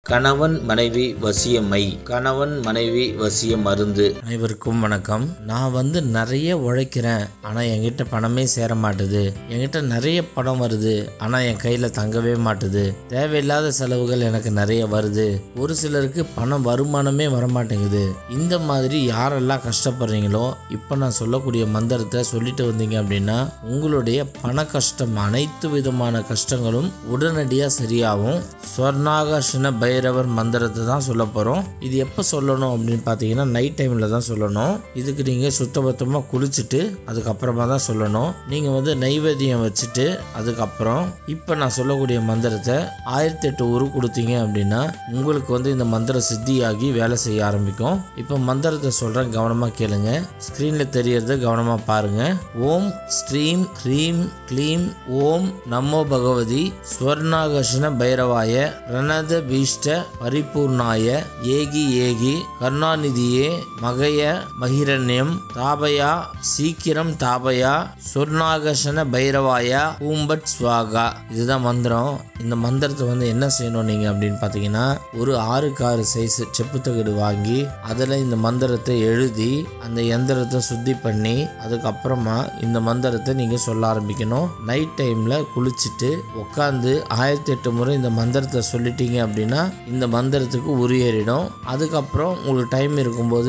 கணவன் மனைவி வசியமை கணவன் மனைவி வசிய மருந்து. அனைவருக்கும் வணக்கம். நான் நிறைய உழைக்கிறேன், ஆனால் என்கிட்ட பணமே சேர மாட்டுது. என்கிட்ட நிறைய பணம் வருது, ஆனால் என் கையில் தங்கவே மாட்டுது. தேவையில்லாத செலவுகள் எனக்கு நிறைய வருது. ஒரு சிலருக்கு பணம் வருமானமே வரமாட்டேங்குது. இந்த மாதிரி யாரெல்லாம் கஷ்டப்படுறீங்களோ இப்போ நான் சொல்லக்கூடிய மந்திரத்தை சொல்லிட்டு வந்தீங்க அப்படின்னா உங்களுடைய பண கஷ்டம், அனைத்து விதமான கஷ்டங்களும் உடனடியாக சரியாகும். ஸ்வர்ணாகர்ஷண பைரவர் மந்திரத்தை தான் சொல்ல போகிறோம். இது எப்போ சொல்லணும் அப்படின்னு பார்த்தீங்கன்னா நைட் டைமில் தான் சொல்லணும். இதுக்கு நீங்கள் சுத்தபத்தமாக குளிச்சுட்டு அதுக்கப்புறமா தான் சொல்லணும். நீங்கள் நைவேத்தியம் வச்சுட்டு அதுக்கப்புறம் இப்போ நான் சொல்லக்கூடிய மந்திரத்தை 1008 உரு கொடுத்தீங்க அப்படின்னா உங்களுக்கு இந்த மந்திரம் சித்தியாகி வேலை செய்ய ஆரம்பிக்கும். இப்போ மந்திரத்தை சொல்கிறேன், கவனமாக கேளுங்க. ஸ்க்ரீனில் தெரியறத கவனமாக பாருங்க. ஓம் ஸ்ரீம் ஹ்ரீம் க்ளீம் ஓம் நமோ பகவதி ஸ்வர்ணாகர்ஷண பைரவாய ரணத பீஷ்ட பரிபூர்ணாய ஏகி ஏகி கருணாநிதியே மகய மகிரண்யம் தாபயா சீக்கிரம் தாபயா சொர்ணாகர்ஷண பைரவாயா பூம்பட் ஸ்வாகா. இதுதான் மந்திரம். இந்த மந்திரத்தை என்ன செய்யணும் நீங்க அப்படின்னு பார்த்தீங்கன்னா ஒரு 6x6 சைஸ் செப்பு தகடு வாங்கி அதில் இந்த மந்திரத்தை எழுதி அந்த எந்திரத்தை சுத்தி பண்ணி அதுக்கப்புறமா இந்த மந்திரத்தை நீங்க சொல்ல ஆரம்பிக்கணும். நைட் டைம்ல குளிச்சுட்டு உட்காந்து 1008 முறை இந்த மந்திரத்தை சொல்லிட்டீங்க அப்படின்னா இந்த மந்திரத்துக்கு உரியேறிடும். அதுக்கப்புறம் உங்களுக்கு டைம் இருக்கும்போது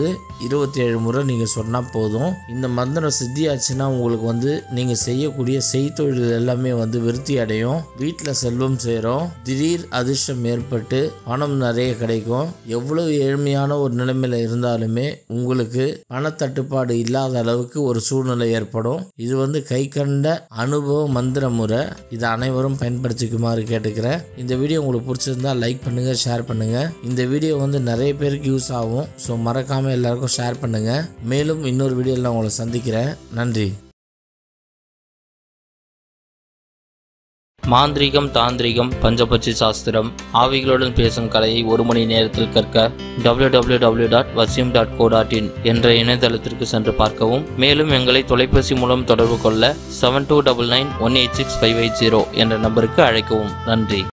27 முறை நீங்கள் சொன்னால் போதும். இந்த மந்திரம் சித்தியாச்சுன்னா உங்களுக்கு நீங்கள் செய்யக்கூடிய செய்தொழில் எல்லாமே விருத்தி அடையும். வீட்டில் செல்வம் சேரும். திடீர் அதிர்ஷ்டம் ஏற்பட்டு பணம் நிறைய கிடைக்கும். எவ்வளவு ஏழ்மையான ஒரு நிலைமையில இருந்தாலுமே உங்களுக்கு பணத்தட்டுப்பாடு இல்லாத அளவுக்கு ஒரு சூழ்நிலை ஏற்படும். இது கை கண்ட அனுபவ மந்திர முறை. இதை அனைவரும் பயன்படுத்திக்குமாறு கேட்டுக்கிறேன். இந்த வீடியோ உங்களுக்கு பிடிச்சிருந்தா லைக் பண்ணுங்க, ஷேர் பண்ணுங்க. இந்த வீடியோ நிறைய பேருக்கு யூஸ் ஆகும். ஸோ மறக்காம எல்லாருக்கும் ஷேர் பண்ணுங்க. மேலும் இன்னொரு வீடியோவில் உங்களை சந்திக்கிறேன். நன்றி. மாந்திரீகம், தாந்திரிகம், பஞ்சபட்சி சாஸ்திரம், ஆவிகளுடன் பேசும் கலையை 1 மணி நேரத்தில் கற்க www.vasim.co.in என்ற இணையதளத்திற்கு சென்று பார்க்கவும். மேலும் எங்களை தொலைபேசி மூலம் தொடர்பு கொள்ள 7299186580 என்ற நம்பருக்கு அழைக்கவும். நன்றி.